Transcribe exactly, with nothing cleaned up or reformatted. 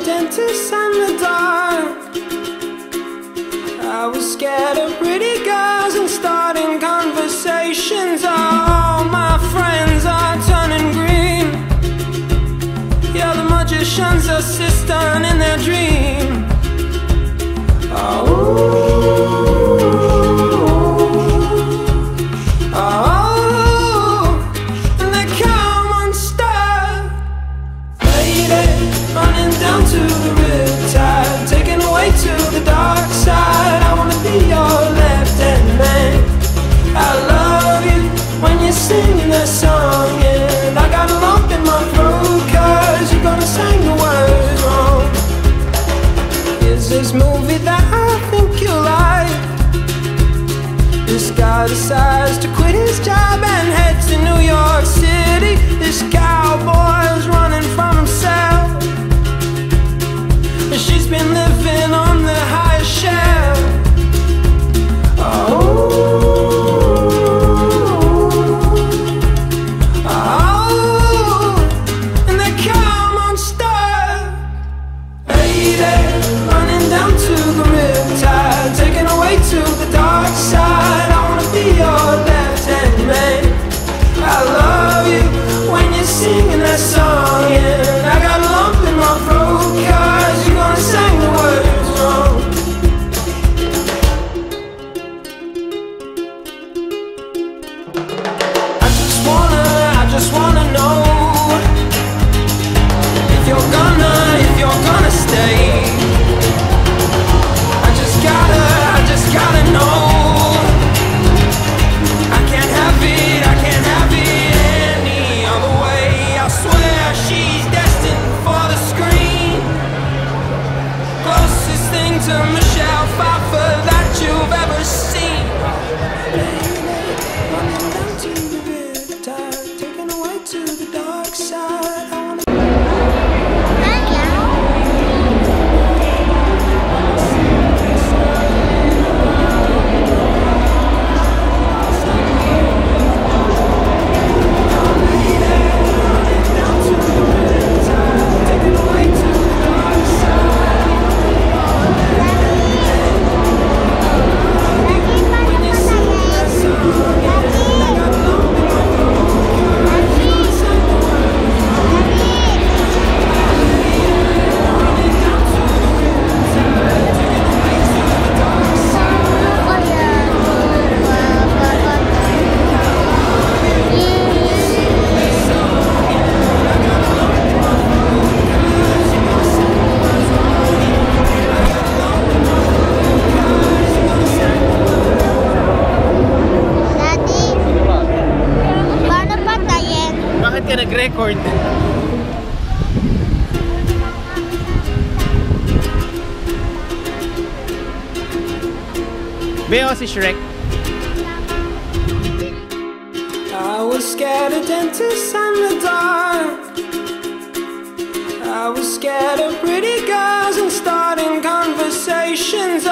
of dentists and the dark. I was scared of pretty girls and starting conversations. All my friends are turning green. Yeah, the magician's assistant in their dream. Oh. Down to the riptide, taken away to the dark side. I wanna be your left-hand man. I love you when you're singing that song, and I got a lump in my throat 'cause you're gonna sing the words wrong. Here's this movie that I think you like. This guy decides to quit his job and head to New York City. This cowboy's running from himself. She's been living on the highest shelf. Oh, oh, and they come unstuck. Lady, running down to the riptide, taken away to the dark side. I wanna be your left-hand man. I love you when you're singing that song, and I got a lump in my throat 'cause you're gonna sing the words wrong. I just wanna, I just wanna know if you're gonna, if you're gonna stay. I just gotta, I just gotta know. I can't have it, I can't have it any other way. I swear she's destined for the screen. Closest thing to Michelle Pfeiffer that you've ever seen. Running down to the riptide, taken away to the dark side. I wanna nag-record. Beo si Shrek. I was scared of dentists and the dark. I was scared of pretty girls and starting conversations.